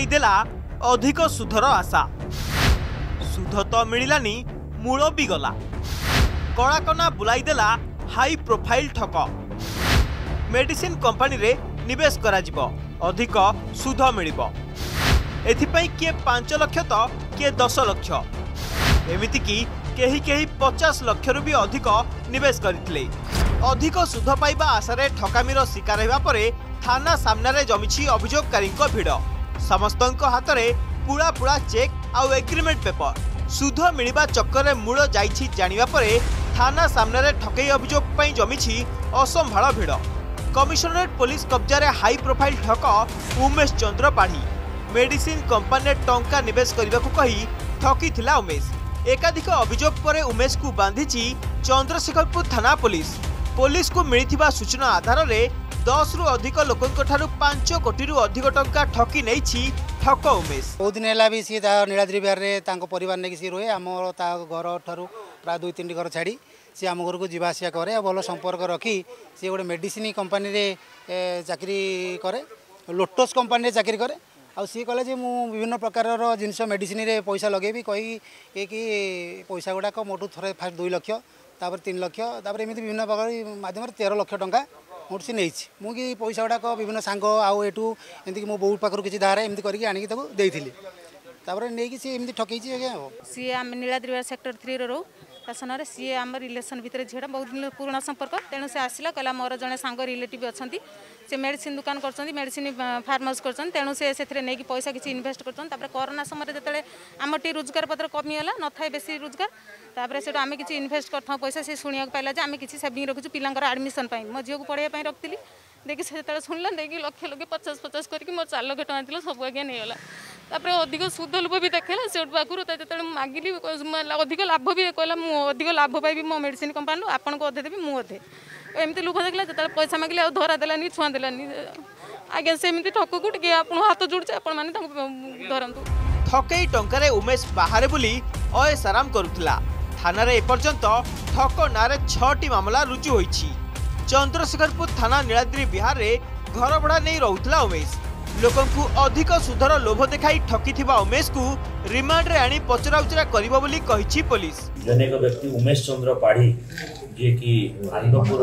देला अधिक सुधर आशा। सुध तो मिलानी मूल भी गला। कलाकना बुलाई देला हाई प्रोफाइल ठक। मेडिसिन कंपनी रे निवेश करा जिवो, अधिक सुध मिलिबो। एथिपई किए 5 लाख तो किए 10 लाख, एमिति की केही केही 50 लाख रु भी अधिक निवेश करथिले। अधिक सुध पाइबा आशारे ठकामीर शिकार हेबा परे थाना सामने जमीछि अभियोगकारी भिड़। समस्तक हाथ में पुड़ा पुड़ा चेक आउ एग्रीमेंट पेपर। सुध मिलवा चक्कर में मूल जाइछि जानिबा परे थाना सामने ठकई अभियोग पई जमीछि असंभाळ भिड़। कमिशनरेट पुलिस कब्जा हाई प्रोफाइल ठक उमेश चंद्र पाढ़ी मेडिसिन कंपनी टंका निवेश करने को कही ठकी थिला उमेश। एकाधिक अभियोग पर उमेश को बांधिछि चंद्रशेखरपुर थाना पुलिस। पुलिस को मिलिथिबा सूचना आधार में 10 रु अधिक लोकंक ठारू 5 कोटी रु अधिक टंका ठकी नैछि ठक उमेश। बहुत दिन है भी सी नीलाद्री बिहार में परिवार नहीं सी रुहे। आम घर ठारू प्राय 2-3 घर छाड़ी सी आम घर को जीवा आसिया करे। भल संपर्क रखी सी गोटे मेडिसिन कंपनी रे चाकरी करे, लोटस कंपनी रे चाकरी करे। आ सी कहले जे मु विभिन्न प्रकार जिनस मेडिसिन रे पैसा लगेबी कही कि पैसा गुड़ाक मोटू थरे फास्ट 2 लाख, तापर 3 लाख, तापर एमती विभिन्न प्रकार माध्यम 13 लाख टंका मोट सी नहीं मुझे पैसा गुड़ाक विभिन्न सांग आउ एठू एमती मो बो पाखर किसी धारा एमती करके आनिक देइथिली। तापर नहीं सी एमती ठकईची आज्ञा। सी आम नीलाद्री सेक्टर 3 रो शासन सी आम रिलेसन भितर झीटा बहुत दिन पुराना संपर्क। तेणु से आसला कहला मोर जड़े सांग रिलेटिव अच्छा से मेडिसिन दुकान कर मेडिसिन फार्मास कर। तेणु से नहीं पैसा किसी इनभेस्ट कर। कोरोना समय जो आम टी रोजगार पत्र कमीगला न था बेसी रोजगार। तापर से आम किसी इनभेस्ट कर पैसा से शुणा पाला जे आम किसी सेविंग रखुँ पिलांकर एडमिशन मो झील को पढ़ाई रखी। देखिए से शुणला देखिए लक्ष लगे 50-50 करके मोर 4 लाख टଙ୍କା सब आज्ञा नहीं गला। तापर अधिक सुध लोभ भी देखला से पाखु जो मागिली अधिक लाभ भी कहला अधिक लाभ पाइबी मो मेडिसिन कंपनी आपन को अधे देवी मु अधे एमती लोभ देखला जो पैसा मागिले आ धरा देलानी छुआ देलानी। आज्ञा सेमती ठक को टे आप हाथ जोड़े आपण मैंने धरतु। ठकई टंकारे उमेश बाहर बुली अयस आराम करुला। थाना एपर्यंत ठक नारे 6टी मामला रुजु होईछि। चंद्रशेखरपुर थाना नीलाद्री बिहार रे घर भड़ा नहीं रहुला उमेश। लोकंकु अधिक सुधर लोभ देखाई ठकी थिबा उमेश को रिमांड रे आनी पचराउचरा करिबो बोली कहिछि पुलिस। जने को व्यक्ति उमेश चंद्र पाढ़ी जे कि आनंदपुर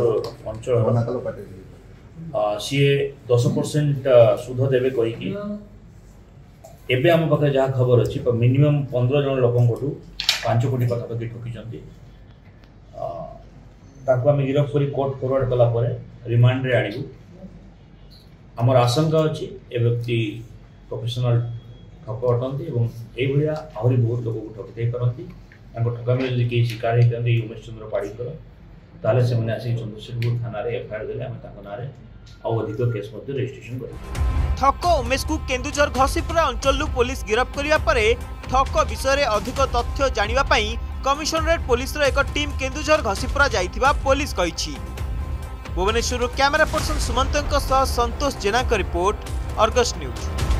अंचल सी 10% सुध देवे कहीकि एबे आम पाखे जहाँ खबर अच्छी मिनिमम 15 जन लोक 5 कोटी पाखापाखि ठकी आम गिरफ कर कोर्ट फरवर्ड कला रिमांड रे आणबू। आमर आशंका अच्छी ए व्यक्ति प्रोफेशनल ठक अटंती और आहरी बहुत लोक को ठकी पारती। ठकामी जब कहीं शिकार होते उमेश चंद्र पाढ़ीकर ताले से आसिक चंद्रशेखरपुर थाना एफआईआर देले आम ना अधिक केस रजिस्ट्रेशन कर। ठक उमेश को केन्दुझर घसीपुरा अंचल पुलिस गिरफ्त करने पर ठक विषय अधिक तथ्य जानिबा पई कमिशनरेट पुलिस एक टीम केन्दुझर घसीपुरा जाइथिबा पुलिस कहिछि। भुवनेश्वर कैमरा पर्सन सुमंत सह Santosh Jena report, Argus news.